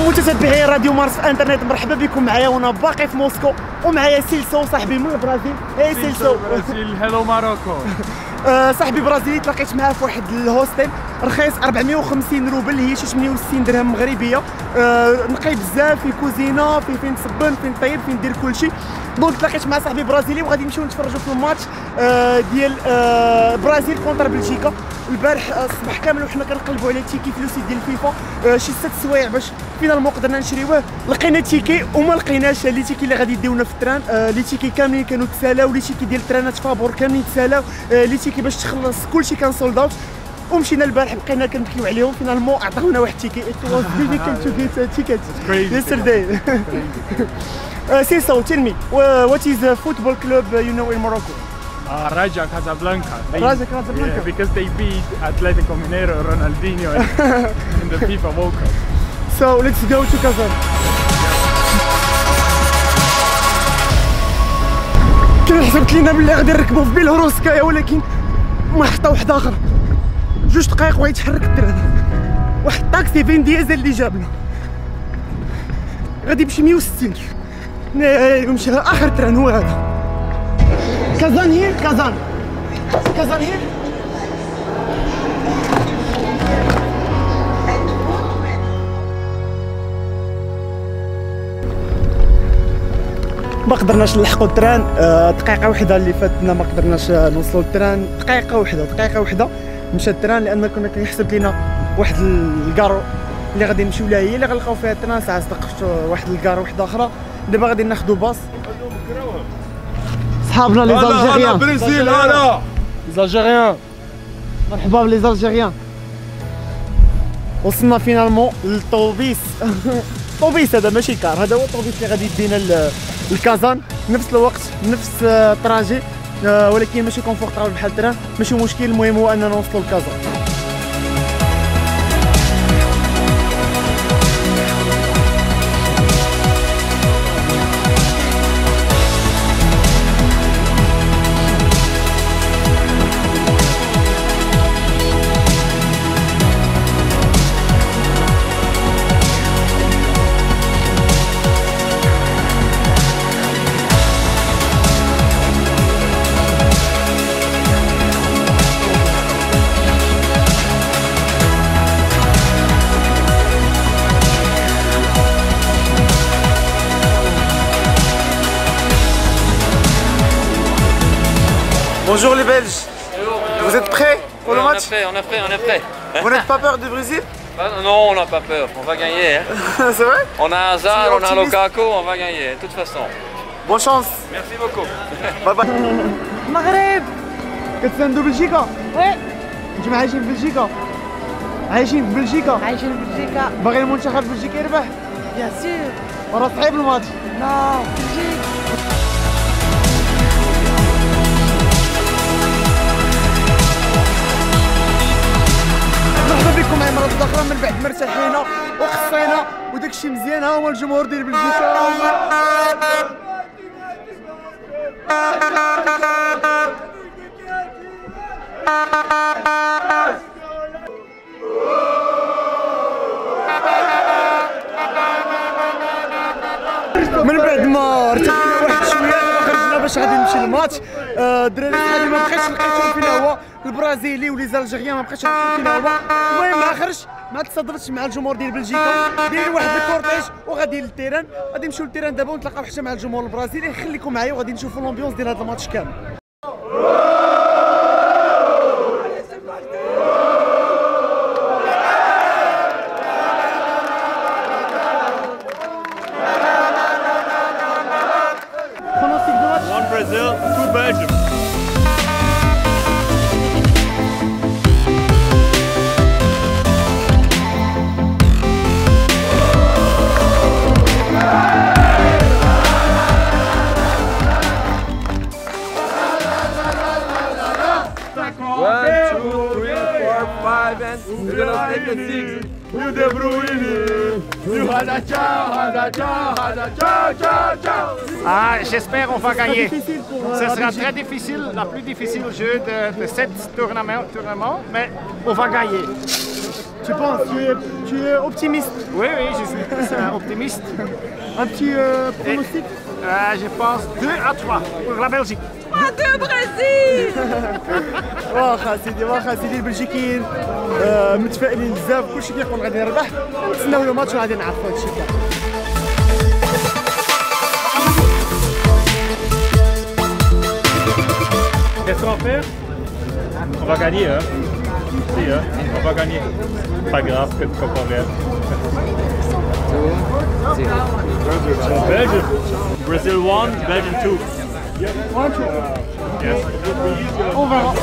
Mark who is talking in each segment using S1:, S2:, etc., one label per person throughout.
S1: متتبعي راديو مارس في الانترنت، مرحبا بكم. معايا وانا باقي في موسكو ومعايا سيلسو صاحبي من البرازيل. اي سيلسو
S2: برازيل، هلو ماروكو.
S1: صاحبي برازيلي، تلاقيت معاه في واحد الهوستيل رخيص 450 روبل، هي شي 68 درهم مغربيه. نقي بزاف، في كوزينه، فين تسبن، فين طيب، فين دير كلشي. دونك تلاقيت مع صاحبي برازيلي وغادي نمشيو نتفرجوا في الماتش ديال برازيل كونتر بلجيكا. البارح الصباح كامل وحنا كنقلبوا على تيكي في لو سيت ديال الفيفا، شي 6 سوايع باش فينالمون قدرنا نشريوه. لقينا تيكي وما لقيناش لي تيكي اللي غادي يديونا في التران. لي تيكي كاملين كانوا تسالاو، لي تيكي ديال الترانات فابور كاملين تسالاو، لي تيكي باش تخلص كلشي كان سولد اوت. ومشينا البارح بقينا كنبكيو عليهم، فينالمون عطاونا واحد تيكي. It was difficult to get a ticket yesterday. Cecil, tell me, what is a football club you know in Morocco?
S2: Raja Casablanca.
S1: Raja Casablanca.
S2: Yeah, because they beat Atletico Mineiro, Ronaldinho in the FIFA World Cup.
S1: So let's go to Kazan. كنا حسبت لينا بلي غادي نركبوا في بيلوروسكايا، ولكن ما حطوا واحد اخر. 2 دقائق ويتحرك التران. واحد الطاكسي فين ديزل اللي جابنا غادي يمشي 160. يمشي اخر تران هو هذا. كازان هير، كازان هير. ما قدرناش نلحقوا التران. دقيقه واحده اللي فاتنا ما قدرناش نوصلوا للتران. دقيقه واحده مشى التران، لان كنا كنحسب لينا واحد الكارو اللي غادي نمشيو لها هي اللي غنلقاو فيها التران. ساعه صدقت واحد الكارو واحده اخرى. دابا غادي ناخذوا باص. صحابنا لي زالجيريان.
S2: برازيل، هلا زالجيريان.
S1: مرحبا بلي زالجيريان. وصلنا فينالمون للطوبيس. الطوبيس هذا ماشي كار، هذا هو الطوبيس اللي غادي يدينا لكازان. نفس الوقت نفس التراجي، ولكن ماشي كونفورطابل بحال التران. ماشي مشكل، المهم هو اننا نوصلوا لكازان. Bonjour les Belges. Vous êtes prêts pour le match?
S3: On est prêt.
S1: Vous n'êtes pas peur du Brésil?
S3: Non, on n'a pas peur, on va gagner. Hein.
S1: C'est vrai?
S3: On a Hazard, on a Lukaku, on va gagner, de toute façon.
S1: Bonne chance.
S3: Merci beaucoup.
S1: باي باي. المغرب كتساندوا بلجيكا؟
S4: وي.
S1: انتم عايشين في بلجيكا؟ عايشين في بلجيكا؟
S4: عايشين في بلجيكا.
S1: باغي المنتخب بلجيكا يربح؟
S4: بيان سور.
S1: وراه صعيب الماتش.
S4: نو بلجيكا.
S1: مرحبا بكم معايا مرة أخرى من بعد ما ارتحينا وقصينا وداكشي مزيان. ها هو الجمهور ديال بلجيكا. من بعد ما ارتحنا واحد شويه خرجنا باش غادي نمشي للماتش. الدراري صحابي ما بقيتش لقيتهم فين هو البرازيلي ولي زالجيريان، ما بقيتش عرفتهم فين هو. المهم ما خرجت، ما تصادفتش مع الجمهور ديال بلجيكا. دايرين واحد الكورتيج وغادي للتيران. غادي نمشيو للتيران دابا ونتلاقاو حتى مع الجمهور البرازيلي. خليكم معايا وغادي نشوفوا الامبيونس ديال هذا الماتش كامل.
S2: One Brazil, 2 Belgium.
S3: We're gonna take a 6.
S2: You De Bruyne. You Hada ciao, Hada ciao, Hada ciao, ciao, ciao.
S5: Ah, j'espère qu'on va gagner. Ce sera très difficile, la plus difficile jeu de cette tournament, mais on va gagner.
S1: Tu penses, tu es optimiste?
S5: Oui, oui, je suis optimiste.
S1: Un petit pronostic?
S5: Je pense 2-3 pour la Belgique.
S4: 2 Brésil.
S1: واخا سيدي واخا سيدي البلجيكيين متفائلين بزاف كلشي كيقول غادي نربح نتسناو الماتش وغادي نعرفوا هادشي كاع.
S6: Qu'est-ce qu'on va faire? On va gagner, hein? Si, hein? On va gagner. Pas grave, que tu comprends rien. Belgium. Brazil 1, Belgium 2. Yes.
S1: On verra.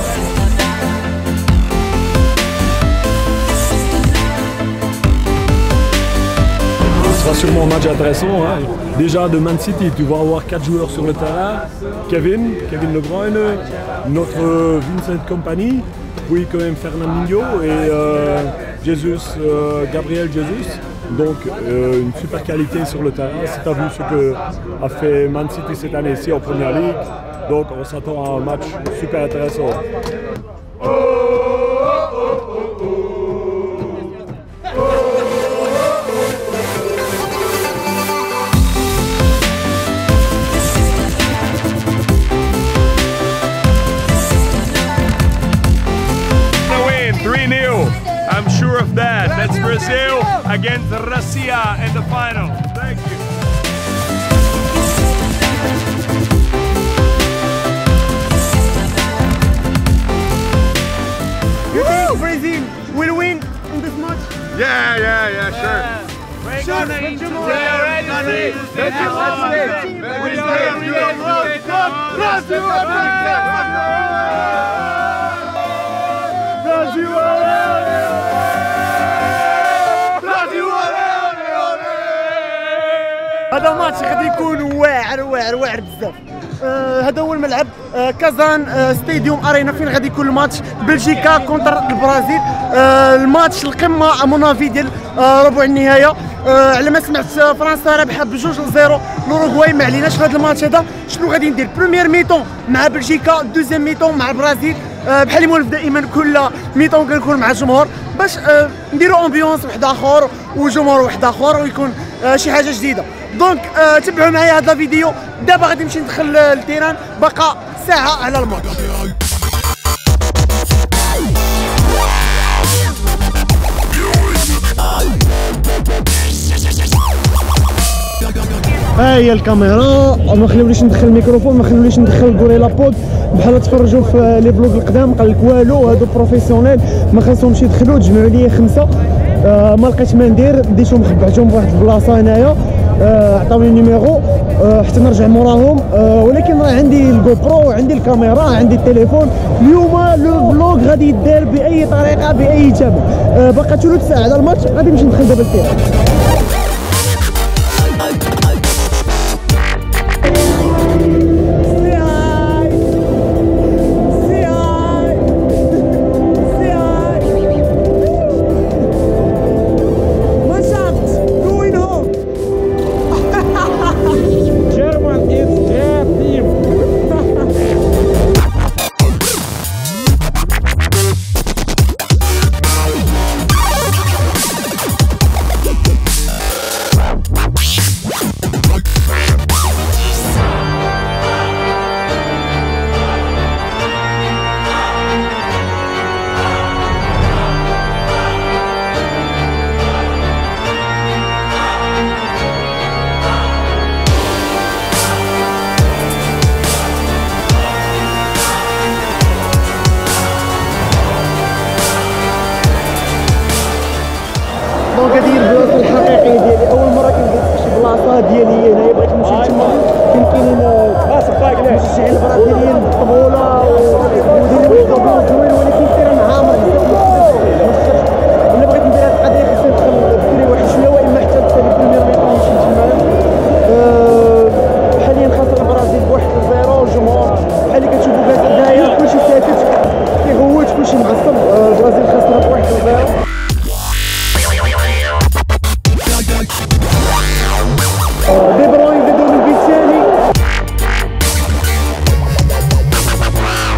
S7: Ce sera sûrement un match intéressant. Hein. Déjà de Man City, tu vas avoir 4 joueurs sur le terrain. Kevin De Bruyne, notre Vincent Kompany, puis quand même Fernandinho et Jesus, Gabriel Jesus. Donc une super qualité sur le terrain. Si tu as vu ce que a fait Man City cette année-ci en Première Ligue, donc on s'attend à un match super intéressant.
S6: I'm sure of that. That's Brazil against Russia in the final. Thank you.
S1: You think Brazil will win in this match?
S2: Yeah, sure.
S1: Sure. هذا ماتش غادي يكون واعر بزاف. هذا هو الملعب كازان ستاديوم ارينا فين غادي يكون الماتش بلجيكا كونتر البرازيل. الماتش القمه امونافي ديال ربع النهايه. على ما سمعت فرنسا رابحه ب2-0 لوروغواي. ما عليناش في هذا الماتش هذا شنو غادي ندير. بروميير ميطون مع بلجيكا، دوزيام ميطون مع البرازيل. بحال اللي مولف دائما كل ميطون كنكون مع الجمهور باش نديروا امبيونس واحد اخر وجمهور واحد اخر ويكون شي حاجه جديده. دونك تبعوا معايا هذا الفيديو. دابا غادي نمشي ندخل للتيران، بقى ساعه على الماتش. ها هي الكاميرا. ما خليوليش ندخل الميكروفون، ما خليوليش ندخل غوريلا بود بحال تفرجوا في لي فلوغ القدام. قال لك والو هادو بروفيسيونيل ما خاصهمش يدخلوا. تجمعوا لي 5 ما لقيت ما ندير، ديتهم خبعتهم بواحد البلاصه هنايا. عطاوني النيميرو حتى نرجع موراهم. ولكن راه عندي الجو برو، عندي الكاميرا، عندي التليفون. اليوم لو فلوغ غادي يدار باي طريقه باي ثمن. باقا ثلث ساعه على الماتش، غادي نمشي ندخل دابا التيران. دونك هذه هي البلاصه الحقيقيه ديالي. اول مره كنجي في شي بلاصه ديالي هنايا. بغيت نمشي تما فين كاينين المشجعين البرازيليين بالطبوله ودايرين واحد البلان زوين. ولكن التيران عامر بزاف. الا بغيت ندير هذه القضيه خصني ندخل بكري واحد شويه، واما حتى نسالي بريمير ميطون نمشي تما. حاليا خاسر البرازيل ب1-0. الجمهور بحال اللي كتشوفوا كاع هنايا كلشي ساكت كيغوت، كلشي معصب. البرازيل خاسره ب1-0. دي بروين بدون البيت الثاني.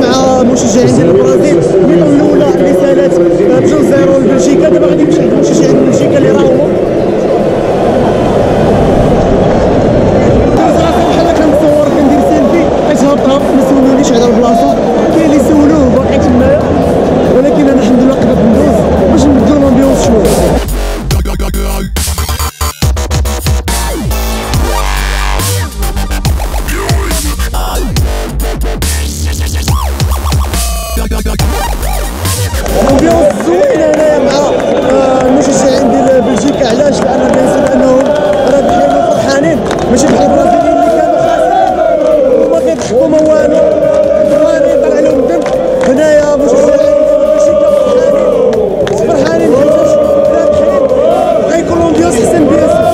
S1: مع مشجعين ديال البرازيل الميطون الاولى اللي سالات ب2-0 لبلجيكا. دابا غادي نمشي عند المشجعين ديال بلجيكا اللي راهو هما بحال كنصور كندير سيلفي حيت هابطه ما سولونيش على البلاصه. كاين اللي سولوه باقي تمايا ولكن انا الحمد لله قدرت ندوز باش نبدلو لامبيونس شويه. امبيونس زوينه هنايا مع المشجعين ديال بلجيكا. علاش؟ لان كنحس انهم رابحين وفرحانين ماشي بحال البرازيليين اللي كانوا خاسرين وما كيضحكوا ما والو فرحانين طلع لهم الدم. هنايا مشجعين ديال بلجيكا فرحانين حيتاش رابحين غيكون الامبيونس احسن بيان.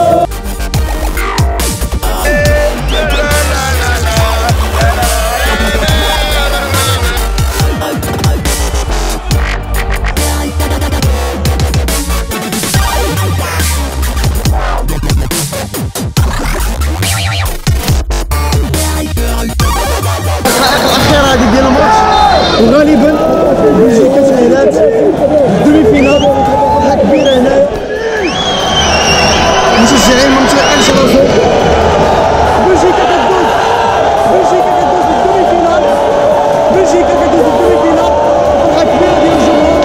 S1: الأخيرة هذه ديال الماتش وغالبا بلجيكا تأهلات الدومي فينال. فرحة كبيرة هنايا المشجعين ما متيقنش راسهم. بلجيكا كدوز، بلجيكا كدوز للدومي فينال، بلجيكا كدوز للدومي فينال. فرحة كبيرة ديال الجمهور.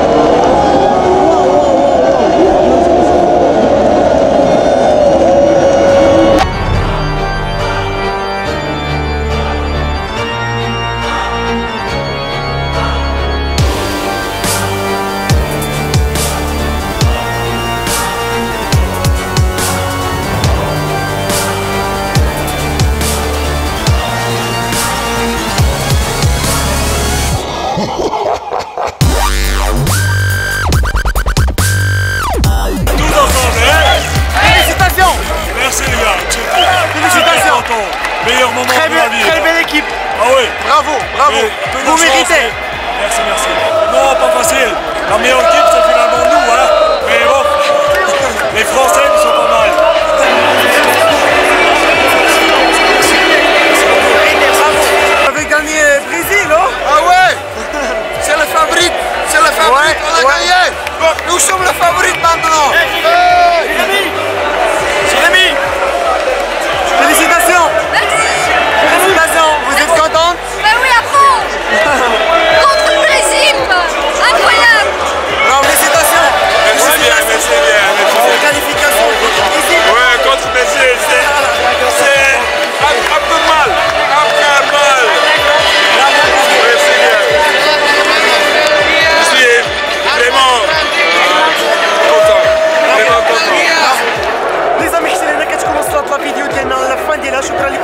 S6: Merci les gars. Félicitations. Meilleur moment de ma vie.
S1: Très belle équipe.
S6: Ah oui.
S1: Bravo, bravo. Vous méritez.
S6: Merci, merci. Non, pas facile. La meilleure équipe, c'est finalement nous, hein. Mais bon, les Français, ils sont pas mal.
S1: Vous avez gagné Brésil, non?
S2: Ah ouais. C'est le favori. C'est le favori. On a gagné. Nous sommes le favori maintenant.
S1: Félicitations. Félicitations. Vous êtes contente?
S4: Ben oui, à fond. Contre le Brésil. Incroyable.
S1: Bravo, félicitations.
S2: Merci bien, merci bien.
S1: Qualification ici.
S2: Ouais, contre Brésil, c'est un peu mal. Un peu mal. Merci bien. Je suis vraiment content. Vraiment content.
S1: لي زامي حتى هنا كتكون وصلت لا فيديو ديالنا للفان ديالها. شكرا لكم.